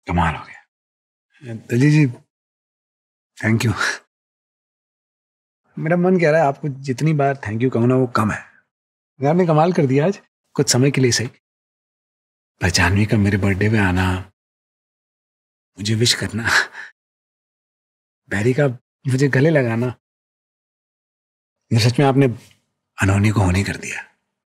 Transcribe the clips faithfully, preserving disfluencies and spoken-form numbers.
कमाल हो गया। दीदी जी थैंक यू। मेरा मन कह रहा है आपको जितनी बार थैंक यू कहूँ ना वो कम है। आपने कमाल कर दिया आज, कुछ समय के लिए सही। पर जानवी का मेरे बर्थडे पे आना, मुझे विश करना, बैरी का मुझे गले लगाना, ये सच में आपने अनहोनी को होनी कर दिया।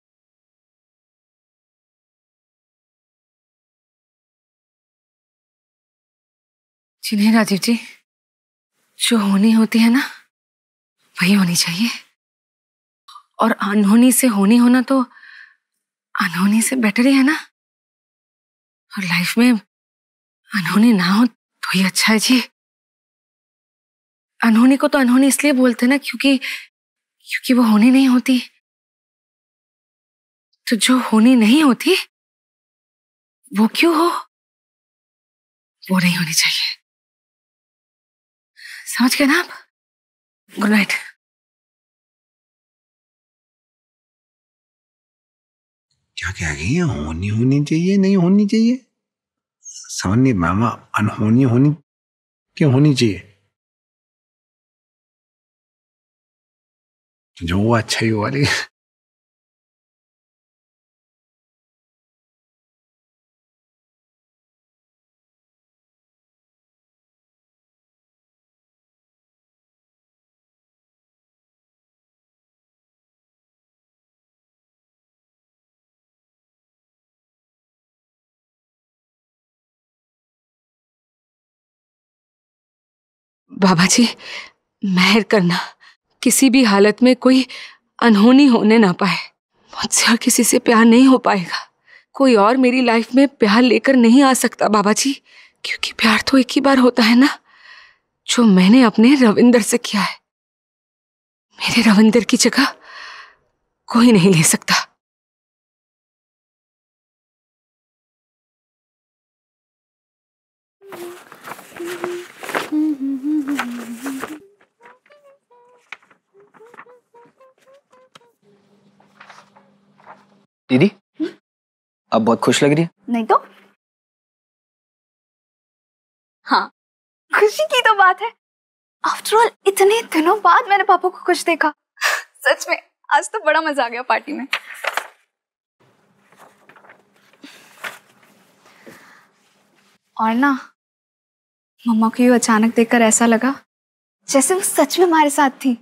जी नहीं राजीव जी, जो होनी होती है ना वही होनी चाहिए, और अनहोनी से होनी होना तो अनहोनी से बेटर ही है ना। और लाइफ में अनहोनी ना हो तो ही अच्छा है जी। अनहोनी को तो अनहोनी इसलिए बोलते हैं ना क्योंकि क्योंकि वो होनी नहीं होती। तो जो होनी नहीं होती वो क्यों हो, वो नहीं होनी चाहिए। समझ गए ना आप? Good night. क्या कह गई है? होनी होनी चाहिए, नहीं होनी चाहिए? समझ नहीं मामा, अनहोनी होनी क्यों होनी चाहिए? जो वो अच्छा ही हुआ। लेकिन बाबा जी मेहर करना, किसी भी हालत में कोई अनहोनी होने ना पाए। मुझसे और किसी से प्यार नहीं हो पाएगा। कोई और मेरी लाइफ में प्यार लेकर नहीं आ सकता बाबा जी, क्योंकि प्यार तो एक ही बार होता है ना, जो मैंने अपने रविंदर से किया है। मेरे रविंदर की जगह कोई नहीं ले सकता। दीदी आप बहुत खुश लग रही है। नहीं तो हाँ, खुशी की तो बात है। आफ्टर ऑल इतने दिनों बाद मैंने पापा को खुश देखा। सच में आज तो बड़ा मजा आ गया पार्टी में। और ना मम्मा को ये अचानक देखकर ऐसा लगा जैसे वो सच में हमारे साथ थी।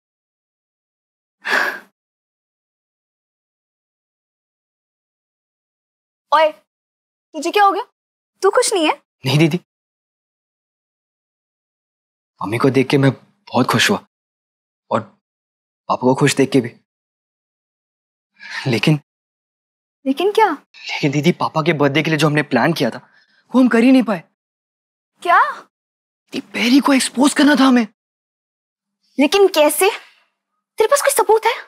ओए तुझे क्या हो गया? तू खुश नहीं है? नहीं दीदी, मम्मी को देख के मैं बहुत खुश हुआ और पापा को खुश देख के भी। लेकिन लेकिन क्या? लेकिन दीदी पापा के बर्थडे के लिए जो हमने प्लान किया था वो हम कर ही नहीं पाए। क्या? बैरी को एक्सपोज करना था हमें। लेकिन कैसे? तेरे पास कोई सबूत है?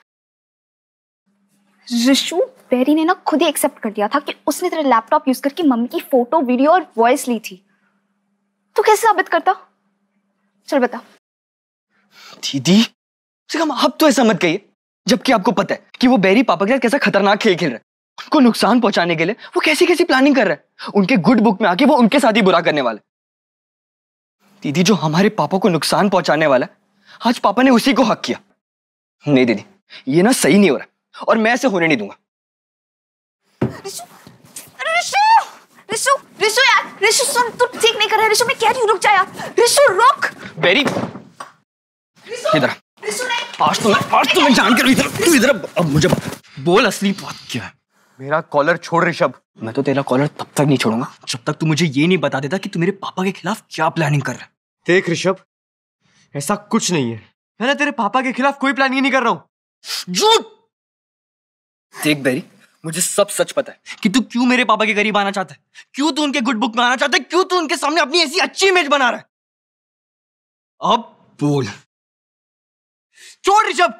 ऋषु, बैरी ने ना खुद ही एक्सेप्ट कर दिया था कि उसने तेरा लैपटॉप यूज करके मम्मी की फोटो, वीडियो और वॉइस ली थी। तू कैसे साबित करता? चल बता। दीदी कम आप तो ऐसा मत कहिए, जबकि आपको पता है कि वो बैरी पापा के साथ कैसा खतरनाक खेल खेल रहा है। उनको नुकसान पहुंचाने के लिए वो कैसी कैसी प्लानिंग कर रहा है। उनके गुड बुक में आके वो उनके साथ ही बुरा करने वाला है। दीदी जो हमारे पापा को नुकसान पहुंचाने वाला है, आज पापा ने उसी को हक किया। नहीं दीदी ये ना सही नहीं हो रहा और मैं ऐसे होने नहीं दूंगा। ऋषु, ऋषु, ऋषु, ऋषु यार, ऋषु सुन, तू ठीक नहीं कर रहा है। ऋषु मैं कह रही हूँ रुक जा यार। ऋषु रुक। बैरी इधर आज तो मैं आज तो मैं जान कर इधर तू इधर अब मुझे बोल असली बात क्या है। मेरा कॉलर छोड़ ऋषभ। मैं तो तेरा कॉलर तब तक नहीं छोड़ूंगा जब तक तू मुझे ये नहीं बता देता कि तू मेरे पापा के खिलाफ क्या प्लानिंग कर रहा है। देख ऋषभ, ऐसा कुछ नहीं है। मैं ना तेरे पापा के खिलाफ कोई प्लानिंग नहीं कर रहा हूं। झूठ। देख बैरी मुझे सब सच पता है कि तू क्यों मेरे पापा के करीब आना चाहता है, क्यों तू उनके गुड बुक में आना चाहता है, क्यों तू उनके सामने अपनी ऐसी अच्छी इमेज बना रहा है। अब बोल। छोड़ ऋषभ।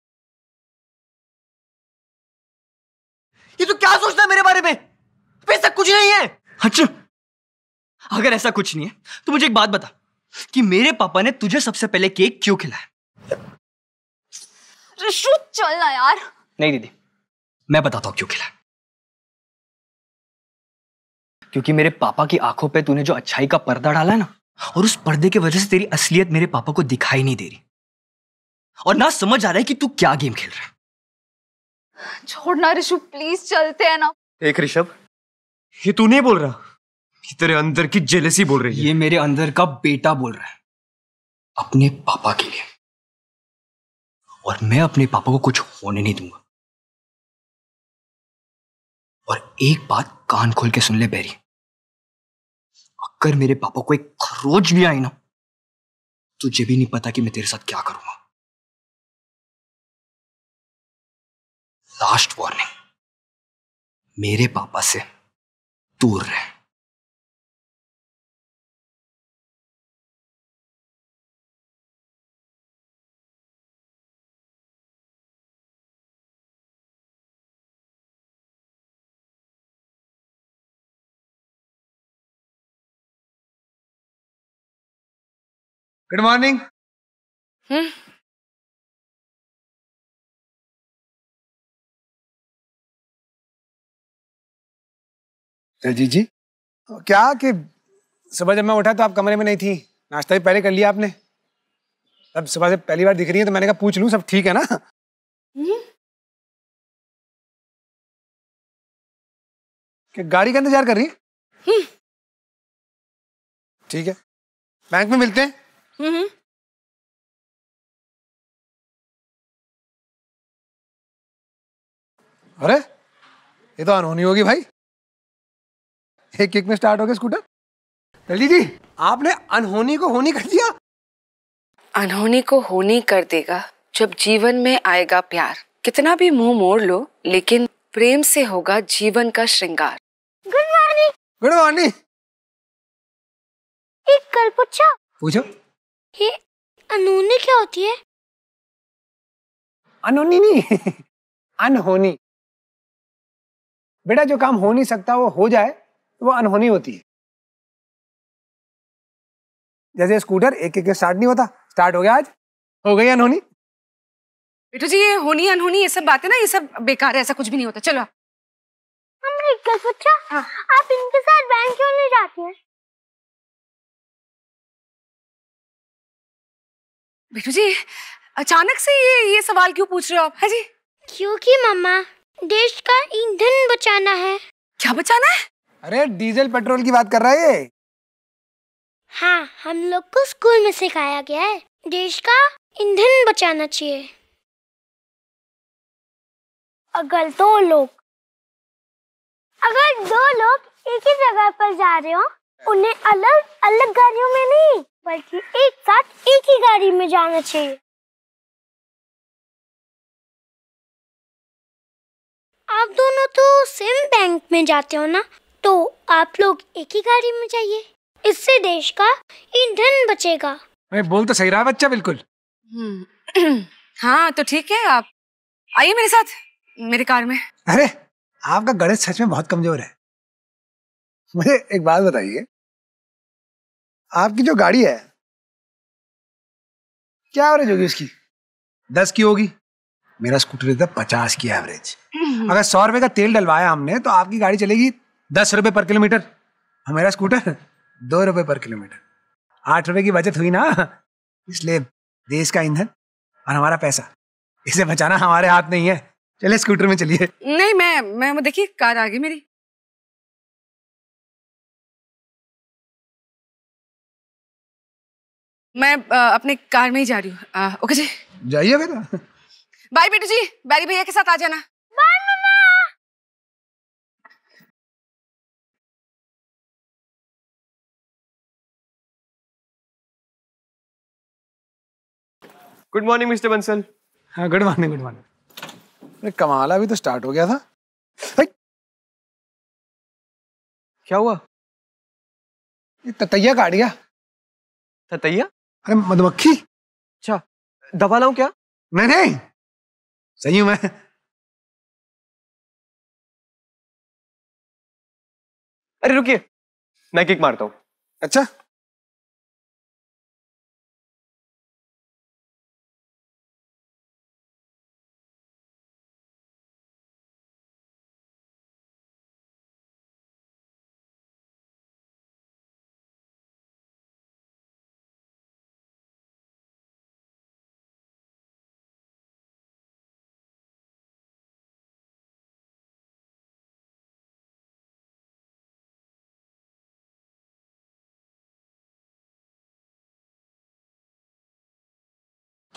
ये तू क्या सोचता है मेरे बारे में? ऐसा कुछ नहीं है। अच्छा अगर ऐसा कुछ नहीं है तो मुझे एक बात बता कि मेरे पापा ने तुझे सबसे पहले केक क्यों खिलाया? ऋषु चल ना यार। नहीं दीदी मैं बताता हूं क्यों खिलाया। क्योंकि मेरे पापा की आंखों पे तूने जो अच्छाई का पर्दा डाला है ना, और उस पर्दे की वजह से तेरी असलियत मेरे पापा को दिखाई नहीं दे रही, और ना समझ आ रहा है कि तू क्या गेम खेल रहा है। छोड़ना ऋषु, प्लीज चलते हैं ना। एक ऋषभ, ये तू नहीं बोल रहा, ये तेरे अंदर की जेलसी बोल रही है। ये मेरे अंदर का बेटा बोल रहा है अपने पापा के लिए, और मैं अपने पापा को कुछ होने नहीं दूंगा। और एक बात कान खोल के सुन ले बैरी, अगर मेरे पापा को एक खरोच भी आई ना, तुझे भी नहीं पता कि मैं तेरे साथ क्या करूंगा। लास्ट वार्निंग, मेरे पापा से दूर रहे। Good morning. हम्म। जी जी, क्या कि सुबह जब मैं उठा तो आप कमरे में नहीं थी, नाश्ता भी पहले कर लिया आपने। अब सुबह से पहली बार दिख रही है तो मैंने कहा पूछ लूं सब ठीक है ना। कि गाड़ी का इंतजार कर रही है? ठीक है, बैंक में मिलते हैं। हम्म। अरे ये तो अनहोनी होगी भाई, एक किक में स्टार्ट हो गया स्कूटर। जल्दी जी, आपने अनहोनी को होनी कर दिया। अनहोनी को होनी कर देगा जब जीवन में आएगा प्यार। कितना भी मुंह मोड़ लो, लेकिन प्रेम से होगा जीवन का श्रृंगार। Good morning. Good morning. एक कल पूछा। पूछो। ये अनहोनी क्या होती है? अनहोनी नहीं अनहोनी। बेटा जो काम हो नहीं सकता वो हो जाए तो वो अनहोनी होती है। जैसे स्कूटर एक एक स्टार्ट नहीं होता, स्टार्ट हो गया आज, हो गई अनहोनी। बेटू जी, ये होनी अनहोनी ये सब बातें ना, ये सब बेकार है, ऐसा कुछ भी नहीं होता। चलो आप। हमने एक कल पूछा। हाँ। आप इनके साथ बैंक क्यों नहीं जाती हैं? बेटू जी, अचानक से ये ये सवाल क्यों पूछ रहे हो आप? है जी? क्योंकि मम्मा, देश का ईंधन बचाना है। क्या बचाना है? अरे डीजल पेट्रोल की बात कर रहा है ये। हाँ, हम लोग को स्कूल में सिखाया गया है देश का ईंधन बचाना चाहिए। अगर दो लोग अगर दो लोग एक ही जगह पर जा रहे हो, उन्हें अलग अलग गाड़ियों में नहीं बल्कि एक साथ एक ही गाड़ी में जाना चाहिए। आप दोनों तो सेम बैंक में जाते हो ना, तो आप लोग एक ही गाड़ी में जाइए, इससे देश का ईंधन बचेगा। मैं बोल तो सही रहा बच्चा, बिल्कुल। हाँ तो ठीक है, आप आइए मेरे साथ मेरी कार में। अरे आपका गणित सच में बहुत कमजोर है। मुझे एक बात बताइए, आपकी जो गाड़ी है क्या एवरेज होगी उसकी? दस की होगी, मेरा स्कूटर इधर पचास की एवरेज। अगर सौ रुपए का तेल डलवाया हमने तो आपकी गाड़ी चलेगी दस रुपए पर किलोमीटर, और मेरा स्कूटर दो रुपए पर किलोमीटर। आठ रुपए की बचत हुई ना। इसलिए देश का ईंधन और हमारा पैसा, इसे बचाना हमारे हाथ नहीं है। चलिए स्कूटर में चलिए। नहीं, मैं मैं देखिए कार आ गई मेरी। मैं आ, अपने कार में ही जा रही हूँ। ओके जी, जाइए बेटा। बाय बेटू जी, बैरी भैया के साथ आ जाना। Bye mama. Good morning mister Bansal. हाँ गुड मॉर्निंग, गुड मॉर्निंग। अरे कमाला भी तो स्टार्ट हो गया था। है? क्या हुआ? ये ततैया काट गया। ततैया? अरे मधुमक्खी। अच्छा, दवा लाऊं क्या? नहीं नहीं, सही हूं मैं। अरे रुकिए, मैं किक मारता हूं। अच्छा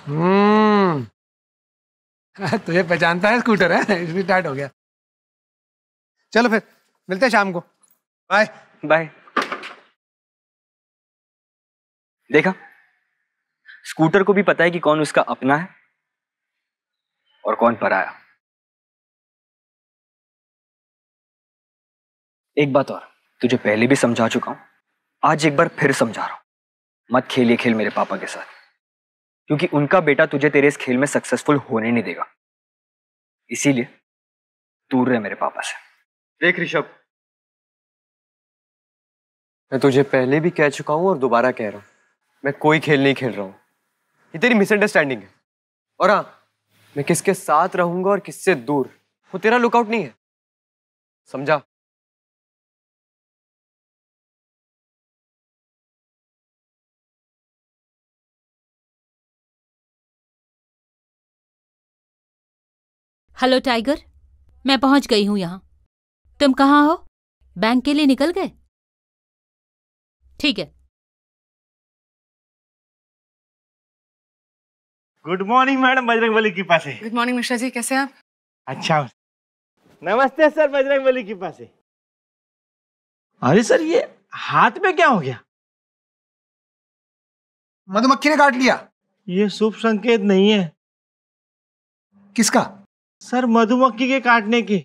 हम्म तुझे पहचानता है स्कूटर है, इसलिए स्टार्ट हो गया। चलो फिर मिलते हैं शाम को। Bye bye. देखा, स्कूटर को भी पता है कि कौन उसका अपना है और कौन पराया। एक बात और, तुझे पहले भी समझा चुका हूं, आज एक बार फिर समझा रहा हूं, मत खेलिए खेल मेरे पापा के साथ, क्योंकि उनका बेटा तुझे तेरे इस खेल में सक्सेसफुल होने नहीं देगा। इसीलिए दूर रहे मेरे पापा से। देख ऋषभ, मैं तुझे पहले भी कह चुका हूं और दोबारा कह रहा हूं, मैं कोई खेल नहीं खेल रहा हूं। ये तेरी मिसअंडरस्टैंडिंग है। और हाँ, मैं किसके साथ रहूंगा और किससे दूर, वो तेरा लुकआउट नहीं है, समझा? हेलो टाइगर, मैं पहुंच गई हूं यहां। तुम कहाँ हो? बैंक के लिए निकल गए? ठीक है। गुड मॉर्निंग मैडम बजरंगबली की पास है। गुड मॉर्निंग मिश्रा जी, कैसे हैं आप? अच्छा, नमस्ते सर बजरंगबली की पास है। अरे सर, ये हाथ में क्या हो गया? मधुमक्खी ने काट लिया। ये शुभ संकेत नहीं है। किसका? सर, मधुमक्खी के काटने के।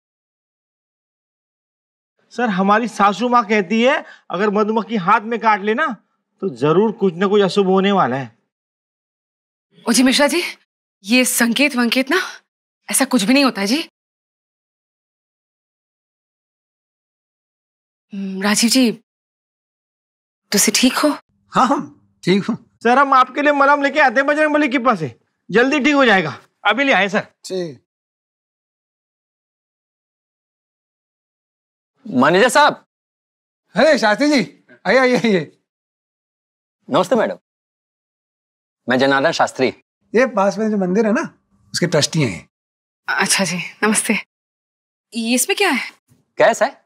सर, हमारी सासू माँ कहती है अगर मधुमक्खी हाथ में काट लेना तो जरूर कुछ ना कुछ अशुभ होने वाला है। ओ जी मिश्रा जी, ये संकेत वंकेत ना, ऐसा कुछ भी नहीं होता है जी। राजीव जी, तुसी ठीक हो? हाँ हाँ ठीक हूँ। सर, हम आपके लिए मलहम लेके आते हैं बजरंगबली के पास है, जल्दी ठीक हो जाएगा। अभी ले आए सर। ठीक। मैनेजर साहब। अरे शास्त्री जी, आइए आइए आइए। नमस्ते मैडम, मैं जनार्दन शास्त्री। ये पास में जो मंदिर है ना, उसके ट्रस्टी हैं। अच्छा जी, नमस्ते। ये इसमें क्या है? कैसा है?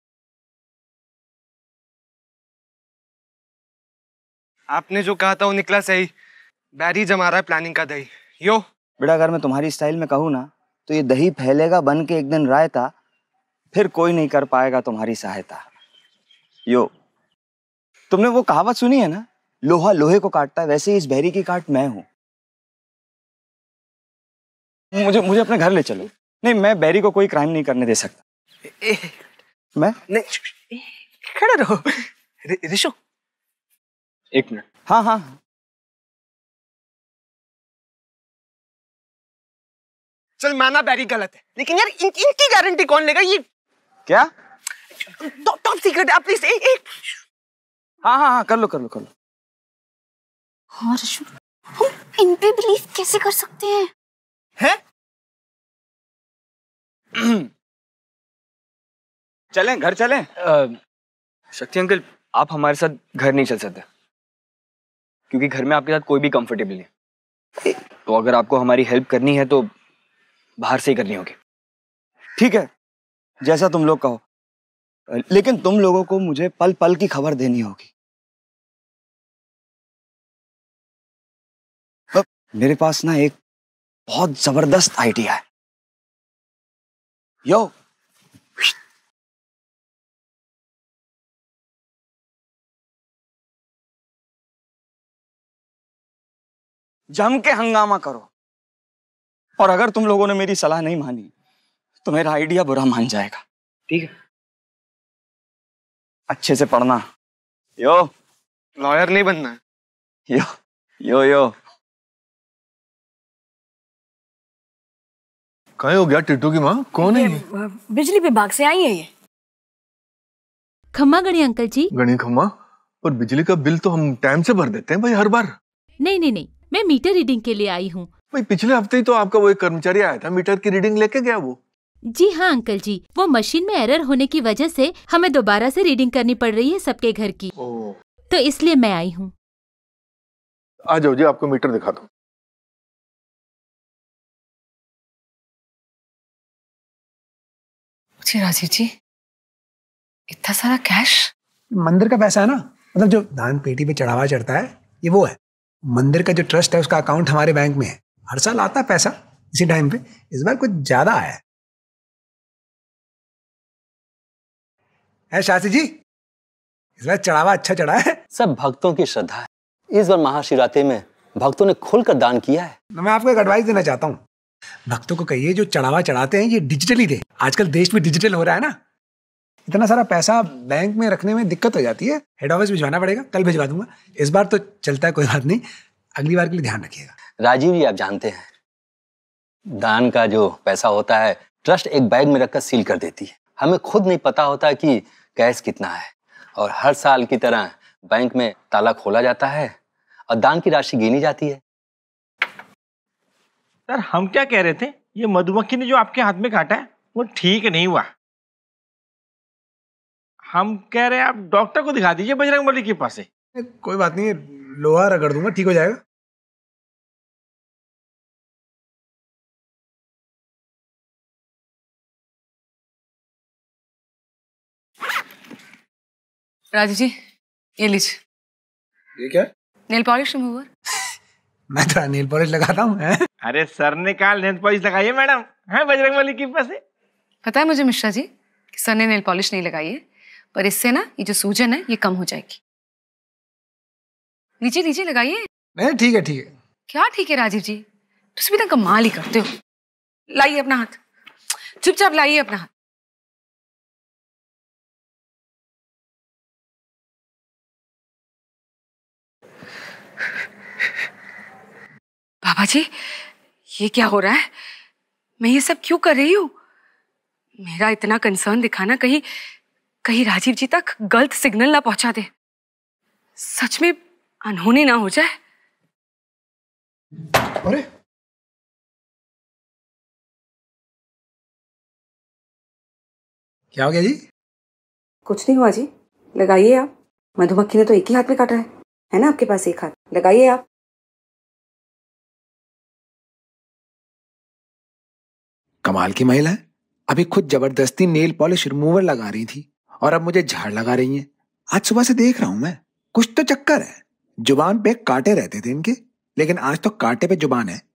आपने जो कहा था वो निकला सही। बैरी जमा रहा है प्लानिंग का दही। यो बेटा, अगर मैं तुम्हारी स्टाइल में कहूँ ना तो ये दही फैलेगा बन के एक दिन रायता, फिर कोई नहीं कर पाएगा तुम्हारी सहायता। यो, तुमने वो कहावत सुनी है ना, लोहा लोहे को काटता है, वैसे ही इस बहरी की काट मैं हूं। मुझे मुझे अपने घर ले चलो। नहीं, मैं बैरी को कोई क्राइम नहीं करने दे सकता। ए, मैं नहीं, खड़े रहो। ऋषु, एक मिनट। हाँ हाँ चल माना बैरी गलत है, लेकिन यार इन, इनकी गारंटी कौन लेगा? ये क्या? टॉप सीक्रेट है प्लीज। एक, एक हाँ हाँ हाँ कर लो कर लो कर लो। हाँ ऋषु, हम इन पे बिलीव कैसे कर सकते हैं? है? चलें, घर चलें। शक्ति अंकल, आप हमारे साथ घर नहीं चल सकते, क्योंकि घर में आपके साथ कोई भी कंफर्टेबल नहीं। तो अगर आपको हमारी हेल्प करनी है तो बाहर से ही करनी होगी। ठीक है, जैसा तुम लोग कहो, लेकिन तुम लोगों को मुझे पल पल की खबर देनी होगी। मेरे पास ना एक बहुत जबरदस्त आइडिया है। यो, जम के हंगामा करो, और अगर तुम लोगों ने मेरी सलाह नहीं मानी तो मेरा आइडिया बुरा मान जाएगा। ठीक है? अच्छे से पढ़ना। यो, लॉयर नहीं बनना है। यो यो यो। कहीं हो गया टिट्टू की माँ? कौन है ये? बिजली विभाग से आई है ये। खम्मा गणी अंकल जी। गणी खम्मा? और बिजली का बिल तो हम टाइम से भर देते हैं भाई, हर बार। नहीं नहीं नहीं, मैं मीटर रीडिंग के लिए आई हूँ। भाई पिछले हफ्ते ही तो आपका वो एक कर्मचारी आया था, मीटर की रीडिंग लेके गया वो। जी हाँ अंकल जी, वो मशीन में एरर होने की वजह से हमें दोबारा से रीडिंग करनी पड़ रही है सबके घर की। ओ। तो इसलिए मैं आई हूँ। आ जाओ जी, आपको मीटर दिखा दो। जी राजीव जी, इतना सारा कैश? मंदिर का पैसा है ना, मतलब जो दान पेटी पे चढ़ावा चढ़ता है, ये वो है। मंदिर का जो ट्रस्ट है उसका अकाउंट हमारे बैंक में है, हर साल आता है पैसा इसी टाइम पे। इस बार कुछ ज्यादा आया है। है शास्त्री जी, इस बार चढ़ावा अच्छा चढ़ा है। सब भक्तों की श्रद्धा है। इस बार महाशिवरात्रि में भक्तों ने खुलकर दान किया है। मैं आपको एक एडवाइस देना चाहता हूँ, भक्तों को कहिए जो चढ़ावा चढ़ाते हैं ये डिजिटली दे। आजकल देश में डिजिटल हो रहा है ना, इतना सारा पैसा बैंक में रखने में दिक्कत हो जाती है, हेड ऑफिस भिजवाना पड़ेगा। कल भिजवा दूंगा, इस बार तो चलता है, कोई बात नहीं, अगली बार के लिए ध्यान रखिएगा। राजीव जी, आप जानते हैं दान का जो पैसा होता है ट्रस्ट एक बैग में रखकर सील कर देती है। हमें खुद नहीं पता होता कि कैश कितना है, और हर साल की तरह बैंक में ताला खोला जाता है और दान की राशि गिनी जाती है। सर हम क्या कह रहे थे, ये मधुमक्खी ने जो आपके हाथ में काटा है वो ठीक नहीं हुआ। हम कह रहे हैं आप डॉक्टर को दिखा दीजिए बजरंगबली के पास से। कोई बात नहीं, लोहा रगड़ दूंगा, ठीक हो जाएगा। राजीव जी, ये लीजिए। ये क्या? Nail polish remover. मैं तो नेल पॉलिश लगाता हूँ। अरे सर ने कहा नेल पॉलिश लगाइए मैडम, है बजरंगबली के पास से। पता है मुझे मिश्रा जी कि सर ने नेल पॉलिश नहीं लगाई है, पर इससे ना ये जो सूजन है ये कम हो जाएगी। लीजिए लीजिए, लगाइए। नहीं ठीक है ठीक है। क्या ठीक है राजीव जी, तुम भी ना कमाल ही करते हो। लाइए अपना हाथ, चुपचाप लाइए अपना हाथ। बाबा जी, ये क्या हो रहा है? मैं ये सब क्यों कर रही हूँ? मेरा इतना कंसर्न दिखाना कहीं कहीं राजीव जी तक गलत सिग्नल ना पहुंचा दे, सच में अनहोनी ना हो जाए। अरे क्या हो गया जी? कुछ नहीं हुआ जी, लगाइए आप। मधुमक्खी ने तो एक ही हाथ में काटा है, है ना आपके पास एक हाथ, लगाइए आप। कमाल की महिला है, अभी खुद जबरदस्ती नेल पॉलिश रिमूवर लगा रही थी और अब मुझे झाड़ लगा रही हैं। आज सुबह से देख रहा हूं मैं, कुछ तो चक्कर है। जुबान पे कांटे रहते थे इनके, लेकिन आज तो कांटे पे जुबान है।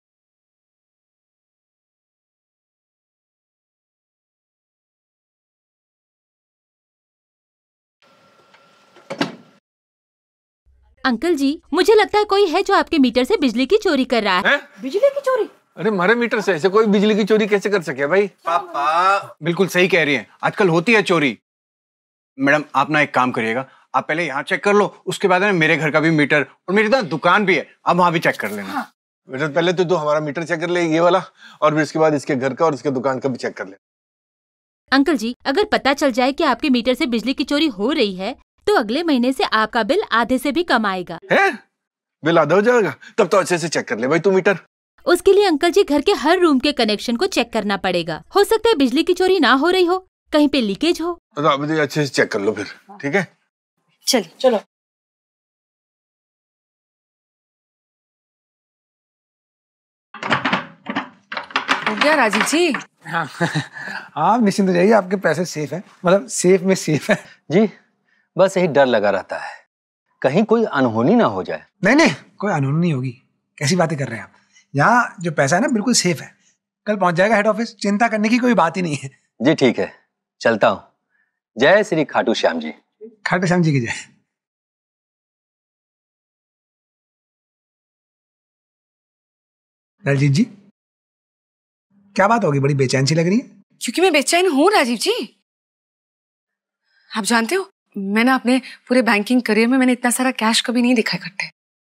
अंकल जी, मुझे लगता है कोई है जो आपके मीटर से बिजली की चोरी कर रहा है, है? बिजली की चोरी? अरे हमारे मीटर से ऐसे कोई बिजली की चोरी कैसे कर सके भाई? पापा बिल्कुल सही कह रही हैं, आजकल होती है चोरी। मैडम आप ना एक काम करिएगा, आप पहले यहाँ चेक कर लो, उसके बाद ना मेरे घर का भी मीटर और मेरी ना दुकान भी है, आप वहां भी चेक कर लेना। हाँ। बेटा पहले तो तू हमारा मीटर चेक कर ले, ये वाला, और फिर इसके बाद इसके घर का और इसके दुकान का भी चेक कर ले। अंकल जी, अगर पता चल जाए कि आपके मीटर से बिजली की चोरी हो रही है तो अगले महीने से आपका बिल आधे से भी कम आएगा। है? बिल आधा हो जाएगा? तब तो अच्छे से चेक कर ले भाई तू मीटर। उसके लिए अंकल जी घर के हर रूम के कनेक्शन को चेक करना पड़ेगा। हो सकता है बिजली की चोरी ना हो रही हो, कहीं पे लीकेज हो। तो आप अच्छे से चेक कर लो फिर, ठीक है? चल चलो। हो गया राजीव जी? हाँ आप निश्चिंत हो जाइए, आपके पैसे सेफ है, मतलब सेफ में सेफ है जी। बस यही डर लगा रहता है, कहीं कोई अनहोनी ना हो जाए। नहीं नहीं, कोई अनहोनी नहीं होगी। कैसी बातें कर रहे हैं आप? यहाँ जो पैसा है ना बिल्कुल सेफ है, कल पहुंच जाएगा हेड ऑफिस, चिंता करने की कोई बात ही नहीं है। जी ठीक है, चलता हूँ। जय श्री खाटू श्याम जी। खाटू श्याम जी की जय। दलजीत जी, क्या बात होगी, बड़ी बेचैन सी लग रही है? क्योंकि मैं बेचैन हूँ राजीव जी। आप जानते हो, मैंने अपने पूरे बैंकिंग करियर में मैंने इतना सारा कैश कभी नहीं देखा इकट्ठे।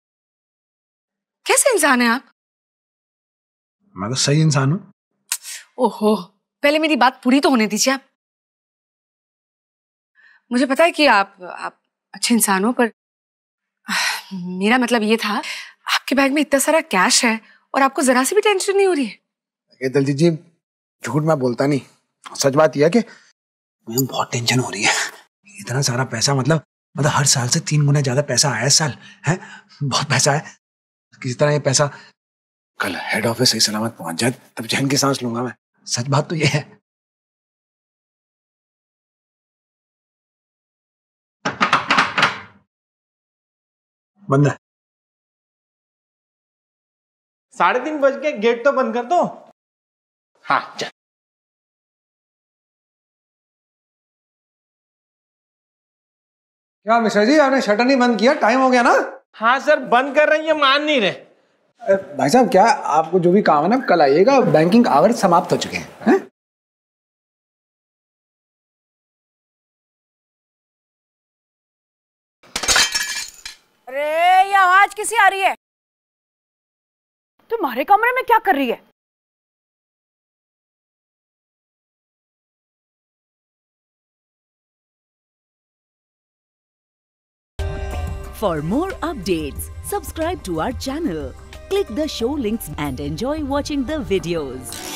कैसे इंसान है आप? मैं तो सही इंसान हूँ। ओहो, पहले मेरी बात पूरी तो होने दीजिए आप। मुझे पता है कि आप आप अच्छे इंसान हो, पर मेरा मतलब ये था, आपके बैग में इतना सारा कैश है और आपको जरा सी भी टेंशन नहीं हो रही है? दलजीत जी, झूठ मैं बोलता नहीं, सच बात यह है कि मुझे बहुत टेंशन हो रही है। इतना सारा पैसा, मतलब मतलब हर साल से तीन गुना ज्यादा पैसा आया इस साल है, बहुत पैसा है। किसी तरह ये पैसा कल हेड ऑफिस सही सलामत पहुंच जाए, तब चैन की सांस लूंगा मैं। सच बात तो ये है। बंद है। साढ़े तीन बज के, गेट तो बंद कर दो। हाँ चल। क्या मिश्रा जी, आपने शटर नहीं बंद किया? टाइम हो गया ना। हाँ सर, बंद कर रहे हैं, मान नहीं रहे। भाई साहब, क्या आपको जो भी काम है ना, कल आइएगा, बैंकिंग आवर्स समाप्त हो चुके हैं, हैं? अरे ये आवाज किसी आ रही है? तुम्हारे कमरे में क्या कर रही है? For more updates, subscribe to our channel, click the show links and enjoy watching the videos.